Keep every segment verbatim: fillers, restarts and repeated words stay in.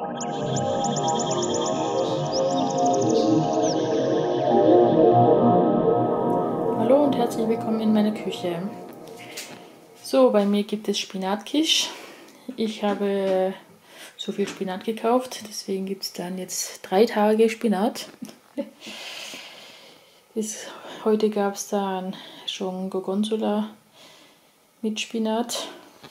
Hallo und herzlich willkommen in meiner Küche. So, bei mir gibt es Spinatquiche. Ich habe so viel Spinat gekauft, deswegen gibt es dann jetzt drei Tage Spinat. Bis heute gab es dann schon Gorgonzola mit Spinat.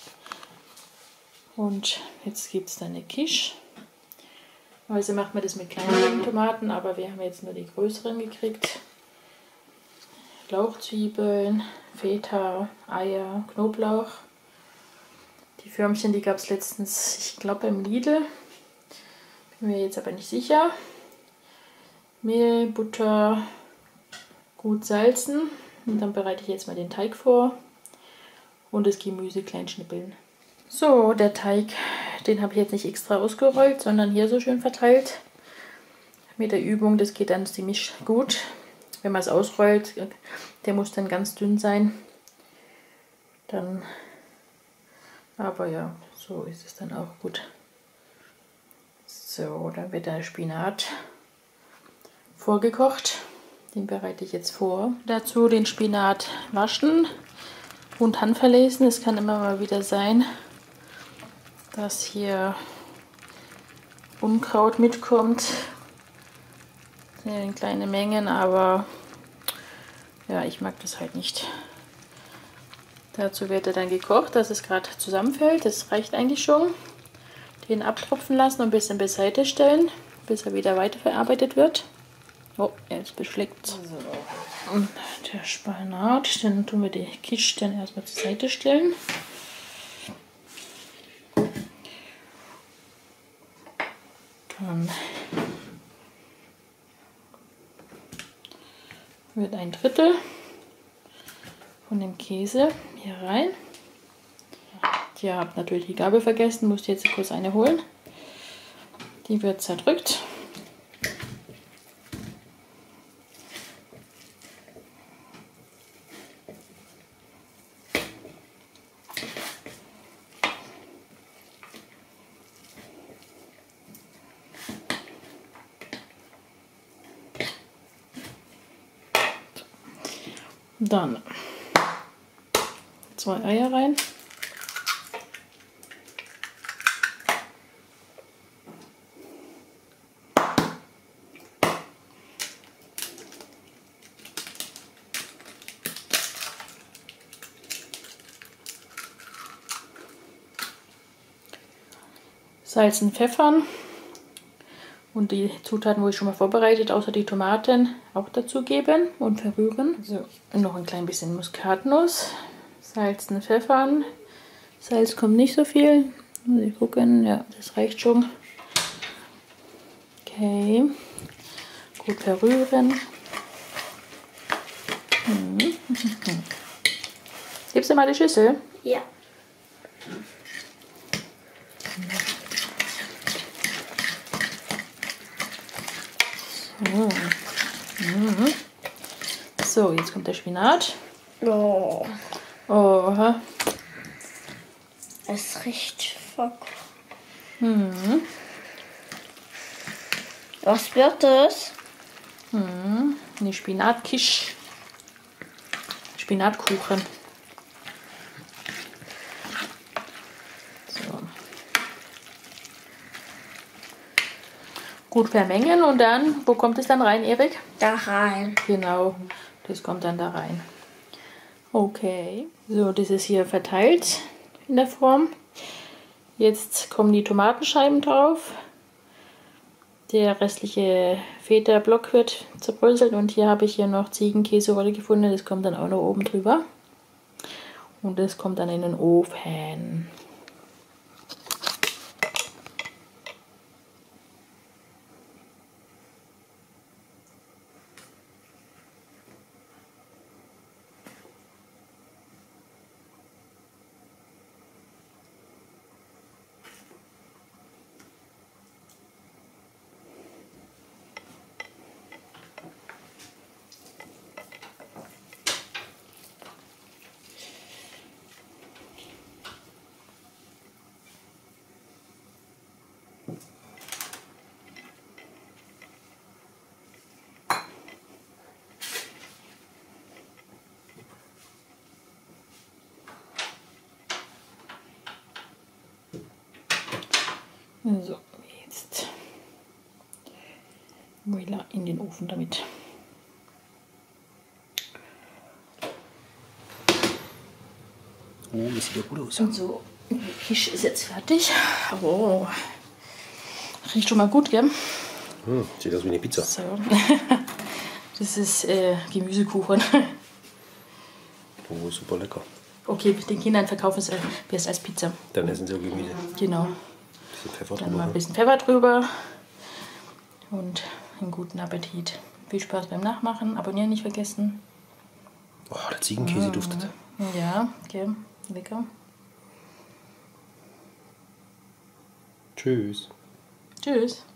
Und jetzt gibt es dann eine Quiche. Also macht man das mit kleinen Tomaten, aber wir haben jetzt nur die größeren gekriegt. Lauchzwiebeln, Feta, Eier, Knoblauch. Die Förmchen, die gab es letztens, ich glaube beim Lidl. Bin mir jetzt aber nicht sicher. Mehl, Butter, gut salzen. Und dann bereite ich jetzt mal den Teig vor. Und das Gemüse klein schnippeln. So, der Teig, den habe ich jetzt nicht extra ausgerollt, sondern hier so schön verteilt. Mit der Übung, das geht dann ziemlich gut. Wenn man es ausrollt, der muss dann ganz dünn sein. Dann, aber ja, so ist es dann auch gut. So, dann wird der Spinat vorgekocht. Den bereite ich jetzt vor. Dazu den Spinat waschen und handverlesen. Es kann immer mal wieder sein, dass hier Unkraut mitkommt. In kleine Mengen, aber ja, ich mag das halt nicht. Dazu wird er dann gekocht, dass es gerade zusammenfällt. Das reicht eigentlich schon. Den abtropfen lassen und ein bisschen beiseite stellen, bis er wieder weiterverarbeitet wird. Oh, jetzt beschlägt es. So. Und der Spinat, dann tun wir die Quiche dann erstmal zur Seite stellen. Dann wird ein Drittel von dem Käse hier rein. Ihr habt natürlich die Gabel vergessen, musst jetzt kurz eine holen. Die wird zerdrückt. Dann zwei Eier rein. Salzen, pfeffern und die Zutaten, wo ich schon mal vorbereitet, außer die Tomaten, auch dazu geben und verrühren. So, und noch ein klein bisschen Muskatnuss, salzen, pfeffern. Salz kommt nicht so viel. Muss ich gucken, ja, das reicht schon. Okay, gut verrühren. Hm. Gibst du mal die Schüssel? Ja. So. Mhm. So, jetzt kommt der Spinat. Oh. Oha. Es riecht verkocht. Mhm. Was wird es? Mhm. Eine Spinatquiche. Spinatkuchen. So. Gut vermengen und dann, wo kommt es dann rein, Erik? Da rein. Genau, das kommt dann da rein. Okay, so, das ist hier verteilt in der Form. Jetzt kommen die Tomatenscheiben drauf. Der restliche Feta-Block wird zerbröselt und hier habe ich hier noch Ziegenkäserolle gefunden. Das kommt dann auch noch oben drüber. Und das kommt dann in den Ofen. So, jetzt Muela in den Ofen damit. Oh, das sieht ja gut aus. Und so, der Fisch ist jetzt fertig. Oh, riecht schon mal gut, gell? Hm, sieht aus wie eine Pizza. So. Das ist äh, Gemüsekuchen. Oh, super lecker. Okay, den Kindern verkaufen es erst als Pizza. Dann essen sie auch Gemüse. Genau. Bisschen Pfeffer Dann mal drüber. ein bisschen Pfeffer drüber. Und einen guten Appetit. Viel Spaß beim Nachmachen. Abonnieren nicht vergessen. Oh, der Ziegenkäse duftet. Ja, okay. Lecker. Tschüss. Tschüss.